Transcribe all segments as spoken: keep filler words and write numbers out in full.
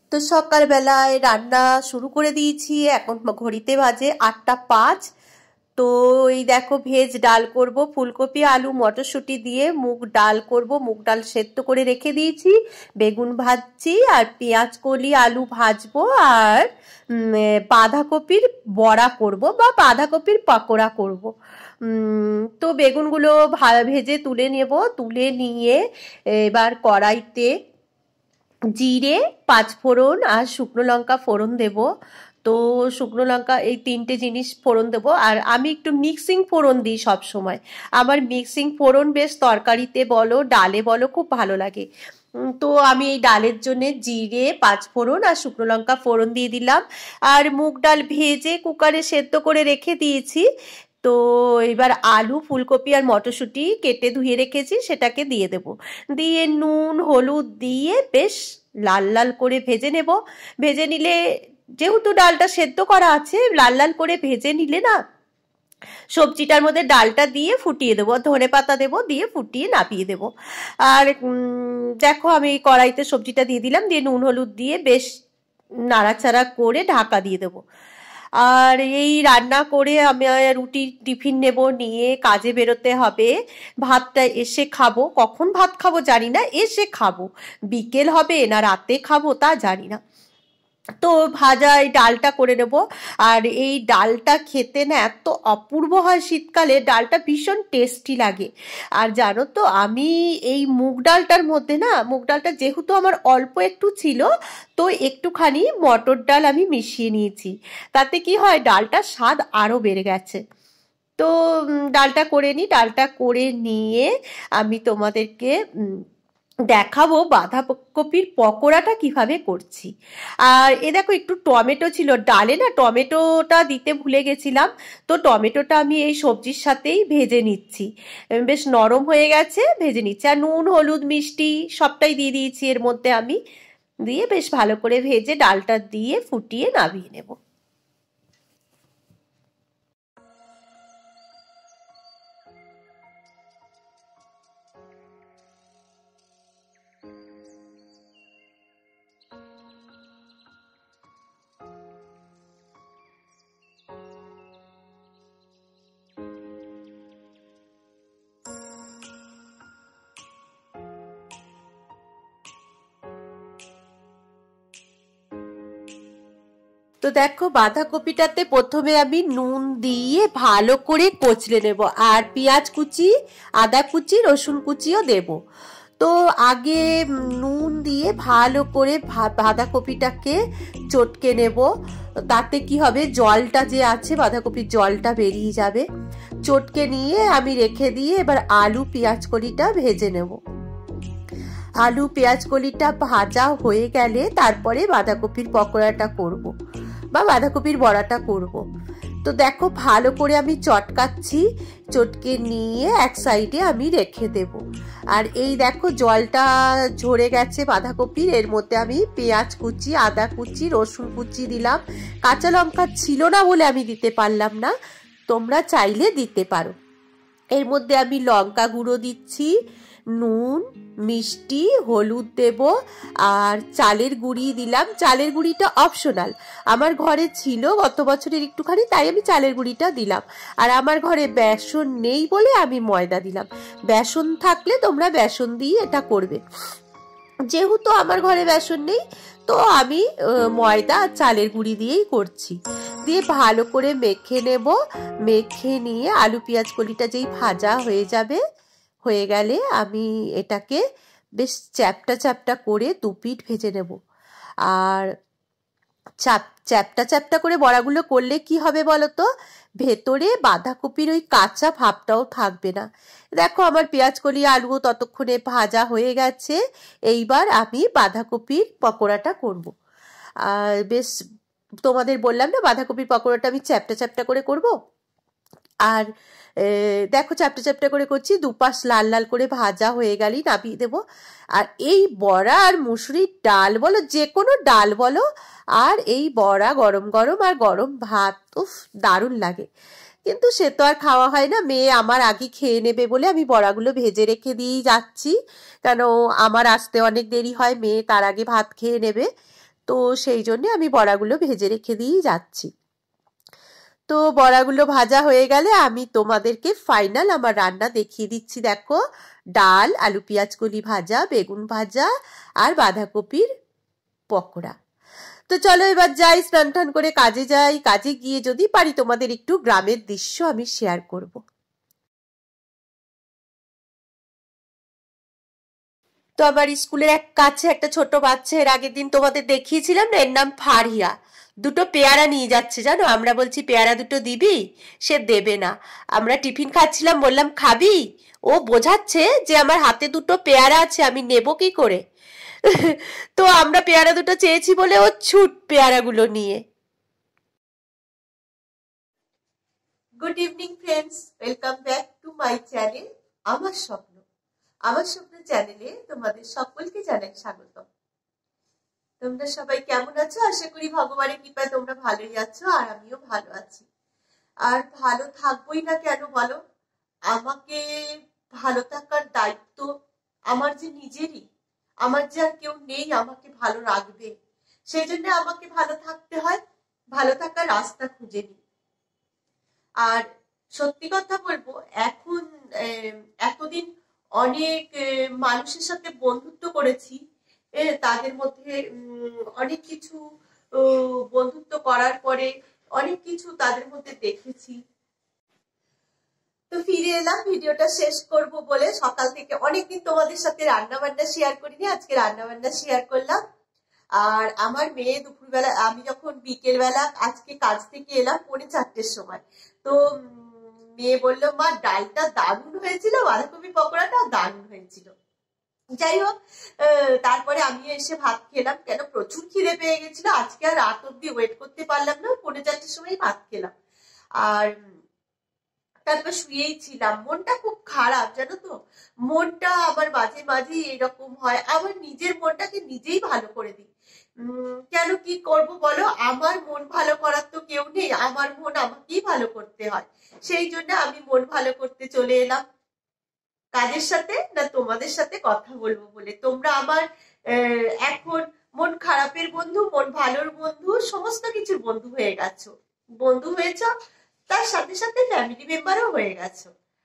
তো সকালবেলায় রান্না শুরু করে দিয়েছি। এখন ঘড়িতে বাজে আটটা পাঁচ। তো এই দেখো ভেজ ডাল করব, ফুলকপি আলু মটরশুঁটি দিয়ে মুগ ডাল করব। মুগ ডাল সেদ্ধ করে রেখে দিয়েছি, বেগুন ভাজছি আর পেঁয়াজ কলি আলু ভাজবো, আর বাঁধাকপির বড়া করব বা বাঁধাকপির পকোড়া করব। তো বেগুনগুলো ভেজে তুলে নেব, তুলে নিয়ে এবার কড়াইতে জিরে পাঁচফোড়ন আর শুকনো লঙ্কা ফোড়ন দেব। তো শুকনো লঙ্কা এই তিনটে জিনিস ফোড়ন দেব। আর আমি একটু মিক্সিং ফোড়ন দিই সব সময়। আমার মিক্সিং ফোড়ন বেশ তরকারিতে বলো ডালে বলো খুব ভালো লাগে। তো আমি এই ডালের জন্য জিরে পাঁচফোড়ন আর শুকনো লঙ্কা ফোড়ন দিয়ে দিলাম। আর মুগ ডাল ভেজে কুকারে সেদ্ধ করে রেখে দিয়েছি। তো এবার আলু ফুলকপি আর মটরশুঁটি কেটে ধুয়ে রেখেছি, সেটাকে দিয়ে দেব। দিয়ে নুন হলুদ দিয়ে বেশ লাল লাল করে ভেজে নেব। ভেজে নিলে, যেহেতু ডালটা সেদ্ধ করা আছে, লাল লাল করে ভেজে নিলে না সবজিটার মধ্যে ডালটা দিয়ে ফুটিয়ে দেবো, ধনে পাতা দেবো, দিয়ে ফুটিয়ে নামিয়ে দেবো। আর দেখো আমি কড়াইতে সবজিটা দিয়ে দিলাম, দিয়ে নুন হলুদ দিয়ে বেশ নাড়াচাড়া করে ঢাকা দিয়ে দেবো। আর এই রান্না করে আমি রুটি টিফিন নেব, নিয়ে কাজে বেরোতে হবে। ভাতটা এসে খাবো, কখন ভাত খাবো জানি না, এসে খাবো। বিকেল হবে না রাতে খাবো তা জানি না। তো ভাজা এই ডালটা করে নেব। আর এই ডালটা খেতে না এত অপূর্ব হয় শীতকালে, ডালটা ভীষণ টেস্টি লাগে। আর জানো তো আমি এই মুগ ডালটার মধ্যে না, মুগ ডালটা যেহেতু আমার অল্প একটু ছিল, তো একটুখানি মটর ডাল আমি মিশিয়ে নিয়েছি। তাতে কি হয়, ডালটার স্বাদ আরও বেড়ে গেছে। তো ডালটা করে নিই। ডালটা করে নিয়ে আমি তোমাদেরকে দেখাবো বাঁধাকপির পকোড়াটা কিভাবে করছি। আর এ দেখো একটু টমেটো ছিল ডালে, না টমেটোটা দিতে ভুলে গেছিলাম। তো টমেটোটা আমি এই সবজির সাথেই ভেজে নিচ্ছি, বেশ নরম হয়ে গেছে, ভেজে নিচ্ছি। আর নুন হলুদ মিষ্টি সবটাই দিয়ে দিয়েছি এর মধ্যে আমি, দিয়ে বেশ ভালো করে ভেজে ডালটা দিয়ে ফুটিয়ে নামিয়ে নেব। তো দেখো বাঁধাকপিটাতে প্রথমে আমি নুন দিয়ে ভালো করে কচলে নেব, আর পেঁয়াজ কুচি আদা কুচি রসুন কুচিও দেব। তো আগে নুন দিয়ে ভালো করে বাঁধাকপিটাকে চটকে নেব। তাতে কি হবে, জলটা যে আছে বাঁধাকপির জলটা বেরিয়ে যাবে। চটকে নিয়ে আমি রেখে দিয়ে এবার আলু পেঁয়াজ কলিটা ভেজে নেব। আলু পেঁয়াজ কলিটা ভাজা হয়ে গেলে তারপরে বাঁধাকপির পকোড়াটা করব বা বাঁধাকপির বড়াটা করব। তো দেখো ভালো করে আমি চটকাচ্ছি, চটকে নিয়ে এক সাইডে আমি রেখে দেব। আর এই দেখো জলটা ঝরে গেছে বাঁধাকপির, এর মধ্যে আমি পেঁয়াজ কুচি আদা কুচি রসুন কুচি দিলাম। কাঁচা লঙ্কা ছিল না বলে আমি দিতে পারলাম না, তোমরা চাইলে দিতে পারো। এর মধ্যে আমি লঙ্কা গুঁড়ো দিচ্ছি, নুন মিষ্টি হলুদ দেব, আর চালের গুঁড়ি দিলাম। চালের গুঁড়িটা অপশনাল, আমার ঘরে ছিল গত বছরের একটুখানি, তাই আমি চালের গুঁড়িটা দিলাম। আর আমার ঘরে বেসন নেই বলে আমি ময়দা দিলাম। বেসন থাকলে তোমরা বেসন দিয়ে এটা করবে, যেহেতু আমার ঘরে বেসন নেই তো আমি ময়দা আর চালের গুঁড়ি দিয়েই করছি। দিয়ে ভালো করে মেখে নেব। মেখে নিয়ে আলু পেঁয়াজ কলিটা যেই ভাজা হয়ে যাবে, হয়ে গেলে আমি এটাকে বেশ চ্যাপটা চ্যাপটা করে দুপিঠ ভেজে নেব। আর চাপ চ্যাপটা চ্যাপটা করে বড়াগুলো করলে কি হবে বলো তো, ভেতরে বাঁধাকপির ওই কাঁচা ভাবটাও থাকবে না। দেখো আমার পেঁয়াজ কলি আলুও ততক্ষণে ভাজা হয়ে গেছে। এইবার আমি বাঁধাকপির পকোড়াটা করব। আর বেশ তোমাদের বললাম না বাঁধাকপির পকোড়াটা আমি চ্যাপটা চ্যাপটা করে করব। আর দেখো চ্যাপটা চ্যাপটা করে করছি, দুপাশ লাল লাল করে ভাজা হয়ে গেলেই নামিয়ে দেবো। আর এই বড়া আর মুসুরির ডাল বলো, যে কোনো ডাল বলো, আর এই বড়া গরম গরম আর গরম ভাত, উফ দারুণ লাগে। কিন্তু সে তো আর খাওয়া হয় না, মেয়ে আমার আগে খেয়ে নেবে বলে আমি বড়াগুলো ভেজে রেখে দিয়েই যাচ্ছি, কেন আমার আসতে অনেক দেরি হয়, মেয়ে তার আগে ভাত খেয়ে নেবে। তো সেই জন্য আমি বড়াগুলো ভেজে রেখে দিয়েই যাচ্ছি। তো বড়াগুলো ভাজা হয়ে গেলে আমি তোমাদেরকে ফাইনাল আমার রান্না দেখিয়ে দিচ্ছি। দেখো, ডাল, আলু পেঁয়াজ কলি ভাজা, বেগুন ভাজা আর বাঁধাকপির পকোড়া। তো চলো এবার যাই, স্নান টান করে কাজে যাই। কাজে গিয়ে যদি পারি তোমাদের একটু গ্রামের দৃশ্য আমি শেয়ার করব। তো আমার স্কুলের এক কাছে একটা ছোট বাচ্চা, এর আগের দিন তোমাদের দেখিয়েছিলাম না, এর নাম ফারিয়া, দুটো পেয়ারা নিয়ে যাচ্ছে জানো। আমরা বলছি পেয়ারা দুটো দিবি, সে দেবে না। আমরা টিফিন খাচ্ছিলাম, বললাম খাবি, ও বোঝাচ্ছে যে আমার হাতে দুটো পেয়ারা আছে, আমি নেব কি করে। তো আমরা পেয়ারা দুটো চেয়েছি বলে ও ছুট পেয়ারাগুলো নিয়ে। Good evening friends, welcome back to my channel আমার স্বপ্ন। আমার স্বপ্ন চ্যানেলে তোমাদের সকলকে জানাই স্বাগত। তোমরা সবাই কেমন আছো? আশা করি ভগবানের কৃপায় তোমরা ভালোই আছো, আর আমিও ভালো আছি। আর ভালো থাকবোই না কেন বলো? আমাকে ভালো থাকার দায়িত্ব আমার যে নিজেরই, আমার যে আর কেউ নেই আমাকে ভালো রাখবে, সেই জন্য আমাকে ভালো থাকতে হয়, ভালো থাকার রাস্তা খুঁজে নিই। আর সত্যি কথা বলবো, এখন এতদিন অনেক মানুষের সাথে বন্ধুত্ব করেছি, তাদের মধ্যে অনেক কিছু বন্ধুত্ব করার পরে অনেক কিছু তাদের মধ্যে দেখেছি। তো ফিরে এলাম ভিডিওটা শেষ করব বলে। সকাল থেকে অনেকদিন তোমাদের সাথে রান্না বান্না শেয়ার করিনি, আজকে রান্না বান্না শেয়ার করলাম। আর আমার মেয়ে দুপুরবেলা, আমি যখন বিকেল বেলা আজকে কাজ থেকে এলাম পৌনে চারটের সময়, তো মেয়ে বললো মা ডালটা দারুণ হয়েছিল, বাঁধাকপি পকোড়াটা দারুণ হয়েছিল। যাই হোক, তারপরে আমি এসে ভাত খেলাম, কেন প্রচুর খিদে পেয়ে গেছিল। আজকে আর রাত অব্দি ওয়েট করতে পারলাম না, পৌনে চারটের সময় ভাত খেলাম। আর তারপর শুয়েই ছিলাম, মনটা খুব খারাপ জানো তো। মনটা আমার মাঝে মাঝে এরকম হয়, আমার নিজের মনটাকে নিজেই ভালো করে দিই। উম কেন কি করব বলো, আমার মন ভালো করার তো কেউ নেই, আমার মন আমাকেই ভালো করতে হয়। সেই জন্য আমি মন ভালো করতে চলে এলাম কাজের সাথে, না তোমাদের সাথে কথা বলবো বলে। তোমরা আমার এখন মন খারাপের বন্ধু, মন ভালোর বন্ধু, সমস্ত কিছুর বন্ধু হয়ে গেছো। বন্ধু হয়েছ, তার সাথে সাথে ফ্যামিলি মেম্বারও হয়ে গেছো।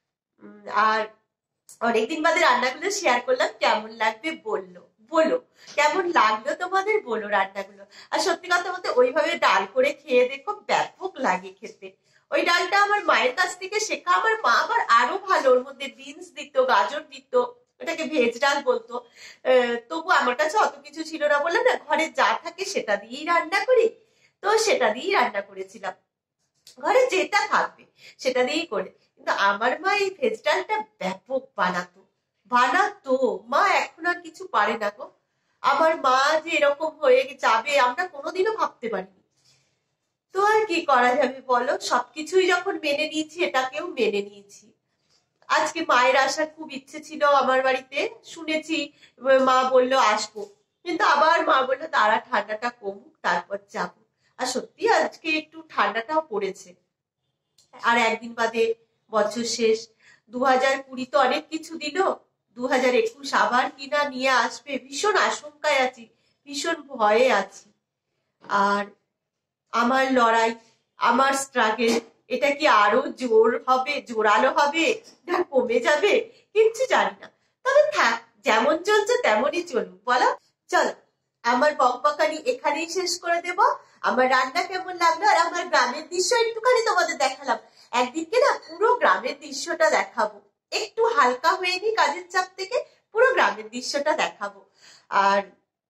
আর অনেকদিন বাদে রান্নাগুলো শেয়ার করলাম, কেমন লাগবে বললো বলো, কেমন লাগলো তোমাদের বলো রান্নাগুলো। আর সত্যি কথা বলতে ওইভাবে ডাল করে খেয়ে দেখো, ব্যাপক লাগে খেতে। ওই ডালটা আমার মায়ের কাছ থেকে শেখা, আমার মা আবার আরো ভালো, ওর মধ্যে বিনস দিত, গাজর দিত, ওটাকে ভেজ ডাল বলতো। তবু আমার কাছে অত কিছু ছিল না, বললাম না ঘরে যা থাকে সেটা দিয়েই রান্না করি, তো সেটা দিয়েই রান্না করেছিলাম। ঘরে যেটা থাকবে সেটা দিয়েই করে। কিন্তু আমার মা এই ভেজ ডালটা ব্যাপক বানাতো বানাতো মা এখন আর কিছু পারে না গো। আমার মা যে এরকম হয়ে যাবে আমরা কোনোদিনও ভাবতে পারিনি। তো আর কি করা যাবে বলো, সবকিছুই যখন মেনে নিয়েছি, এটাকেও মেনে নিয়েছি। আজকে মায়ের আসার খুব ইচ্ছে ছিল আমার বাড়িতে, শুনেছি মা বললো আসবো, কিন্তু আবার মা বললো তারা ঠান্ডাটা কমুক তারপর যাবো। আর সত্যি আজকে একটু ঠান্ডাটাও পড়েছে। আর একদিন বাদে বছর শেষ, দু হাজার কুড়ি তো অনেক কিছু দিল, দু হাজার একুশ আবার কিনা নিয়ে আসবে, ভীষণ আশঙ্কায় আছি, ভীষণ ভয়ে আছি। আর আমার লড়াই, আমার স্ট্রাগল, এটা কি আরো জোর হবে, জোরালো হবে, না কমে যাবে, কিচ্ছু জানি না। তবে থাক, যেমন চলছে তেমনই চলুক বলো। চলো আমার বকবকানি এখানেই শেষ করে দেব। আমার রান্না কেমন লাগলো আর আমার গ্রামের দৃশ্য একটুখানি তোমাদের দেখালাম। একদিনকে না পুরো গ্রামের দৃশ্যটা দেখাবো, একটু হালকা হয়ে নি কাজের চাপ থেকে, পুরো গ্রামের দৃশ্যটা দেখাবো। আর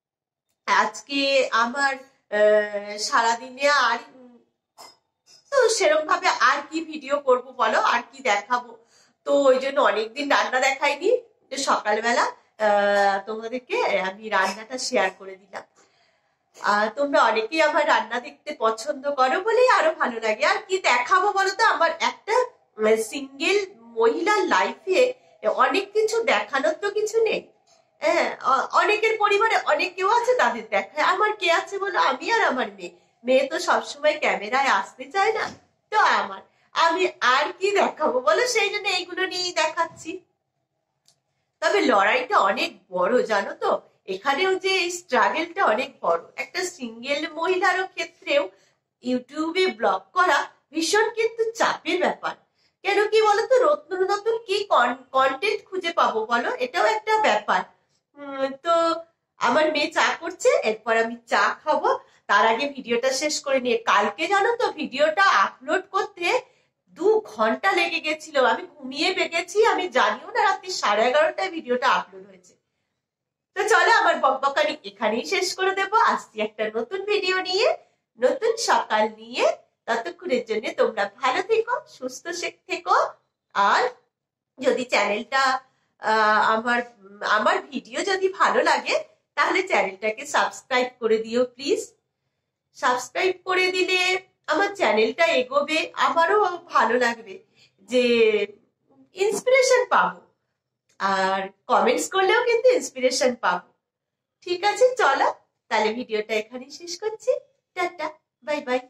আজকে আমার সারাদিনে আর তো সেরকম ভাবে আর কি ভিডিও করব বলো, আর কি দেখাবো। তো ওই জন্য অনেকদিন রান্না দেখাইনি, যে সকালবেলা আহ তোমাদেরকে আমি রান্নাটা শেয়ার করে দিলাম। আর তোমরা অনেকেই আমার রান্না দেখতে পছন্দ করো বলেই আরো ভালো লাগে। আর কি দেখাবো বলো তো, আমার একটা সিঙ্গেল মহিলার লাইফে অনেক কিছু দেখানোর তো কিছু নেই। হ্যাঁ, অনেকের পরিবারে অনেক কেউ আছে, তাদের দেখায়। আমার কে আছে বলো, আমি আর আমার মেয়ে। মেয়ে তো সবসময় ক্যামেরায় আসতে চায় না, তো আমার আমি আর কি দেখাবো বলো, সেই জন্য এইগুলো নিয়েই দেখাচ্ছি। তবে লড়াইটা অনেক বড় জানো তো, এখানেও যে এই স্ট্রাগলটা অনেক বড়। একটা সিঙ্গেল মহিলারও ক্ষেত্রেও ইউটিউবে ব্লগ করা ভীষণ কিন্তু চাপের ব্যাপার। কেন কি বলতো, নতুন নতুন কি কন্টেন্ট খুঁজে পাবো বলো, এটাও একটা ব্যাপার। তো আমার মেয়ে চা করছে, এরপর আমি চা খাবো, তার আগে ভিডিওটা শেষ করে নিয়ে, কালকে জানো তো ভিডিওটা আপলোড করতে দু ঘন্টা লেগে গেছিল, আমি ঘুমিয়ে গেছি, আমি জানিও না রাত্রি সাড়ে এগারোটায় ভিডিওটা আপলোড হয়েছে। তো চলো আমার বকবকানি এখানেই শেষ করে দেবো, আসছি একটা নতুন ভিডিও নিয়ে, নতুন সকাল নিয়ে। ততক্ষণের জন্য তোমরা ভালো থেকো, সুস্থ থেকো। আর যদি চ্যানেলটা আমার আমার ভিডিও যদি ভালো লাগে তাহলে চ্যানেলটাকে সাবস্ক্রাইব করে দিও প্লিজ। সাবস্ক্রাইব করে দিলে আমার চ্যানেলটা এগোবে, আমারও ভালো লাগবে, যে ইন্সপিরেশন পাবো। আর কমেন্টস করলেও কিন্তু ইন্সপিরেশন পাবো। ঠিক আছে, চলো তাহলে ভিডিওটা এখানেই শেষ করছি। Tata, bye by.